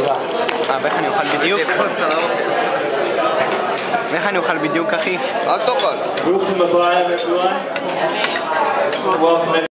ואיך אני אוכל בדיוק? ואיך אני אוכל בדיוק, אחי? אל תאכל. ברוכים הבאים, everyone. Welcome.